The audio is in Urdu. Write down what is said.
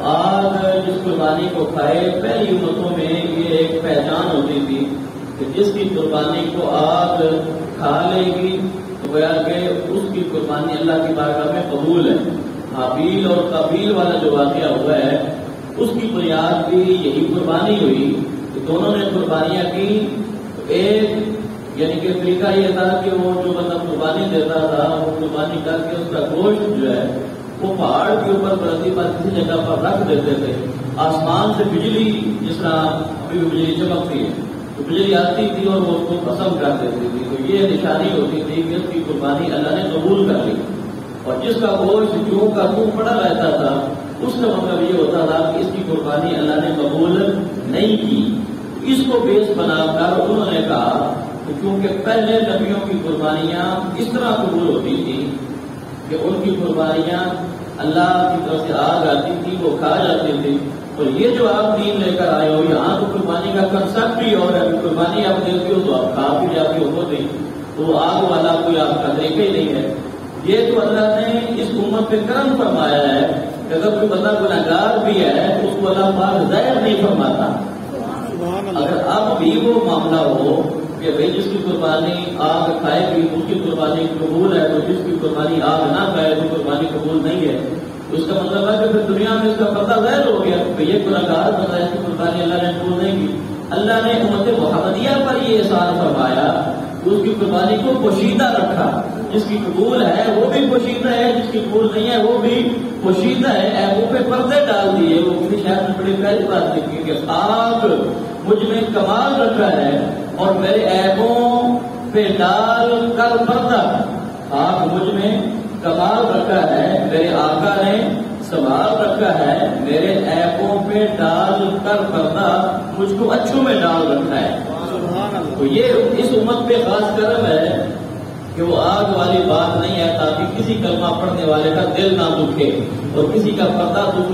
آگ جس قربانی کو کھائے، پہلی امتوں میں یہ ایک پہچان ہوتی تھی کہ جس کی قربانی کو آگ کھا لے گی تو گویا کہ اس کی قربانی اللہ کی بارگاہ میں قبول ہے۔ حابیل اور قابیل والا جو واقعہ ہوا ہے اس کی بنیاد بھی یہی قربانی ہوئی کہ دونوں نے قربانیاں کی۔ ایک یعنی کہ طریقہ یہ تھا کہ وہ جو بندہ قربانی دیتا تھا وہ قربانی کر کے اس کا گوشت جو ہے وہ پہاڑ کے اوپر برسی پر کسی جگہ پر رکھ دیتے تھے۔ آسمان سے بجلی، جس طرح ابھی بھی بجلی چمکتی ہے تو بجلی آتی تھی اور وہ اس کو قسم کر دیتی تھی، تو یہ نشانی ہوتی تھی کہ اس کی قربانی اللہ نے قبول کر لی۔ اور جس کا گوشت جوں کا توں پڑا رہتا تھا اس کا مطلب یہ ہوتا تھا کہ اس کی قربانی اللہ نے قبول نہیں کی۔ اس کو بیس بنا کر انہوں نے کہا کہ کیونکہ پہلے نبیوں کی قربانیاں اس طرح قبول ہوتی تھی کہ ان کی قربانیاں اللہ کی طرف سے آگ آتی تھی، وہ کھا جاتی تھی، اور یہ جو آپ دین لے کر آئے ہو یہاں تو قربانی کا کنسپٹ ہی اور ہے، قربانی آپ دیتی ہو تو آپ کھا بھی جاتی ہو ہوتی، تو آگ والا کوئی آپ کا طریقہ ہی نہیں ہے۔ یہ تو اللہ نے اس امت پہ کرم فرمایا ہے کہ اگر کوئی بندہ گنہگار بھی ہے تو اس کو اللہ پاک ظاہر نہیں فرماتا۔ اگر اب بھی وہ معاملہ ہو کہ بھائی جس کی قربانی آگ کھائے گی اس کی قربانی قبول ہے، تو جس کی قربانی آگ نہ کھائے تو قربانی قبول نہیں ہے، تو اس کا مطلب ہے کہ پھر دنیا میں اس کا پردہ ظاہر ہو گیا کہ یہ گنہگار بندہ ہے، اس کی قربانی اللہ نے قبول نہیں کی۔ اللہ نے امت محمدیہ پر یہ احسان فرمایا کہ اس کی قربانی کو پوشیدہ رکھا، جس کی قبول ہے وہ بھی پوشیدہ ہے، جس کی قبول نہیں ہے وہ بھی پوشیدہ ہے۔ ایبوں پہ پردے ڈال دیے۔ وہ کسی شہر میں بڑی پہلی بات لکھی کہ آگ مجھ میں کمال رکھا ہے اور میرے ایبوں پہ ڈال کر پردہ، آگ مجھ میں کمال رکھا ہے، میرے آقا نے سنبھال رکھا ہے، میرے ایبوں پہ ڈال کر پردہ، مجھ کو اچھوں میں ڈال رکھا ہے۔ تو یہ اس امت پہ خاص کرم ہے کہ وہ آگ والی بات نہیں ہے، تاکہ کسی کلمہ پڑھنے والے کا دل نہ دکھے اور کسی کا پردہ دکھ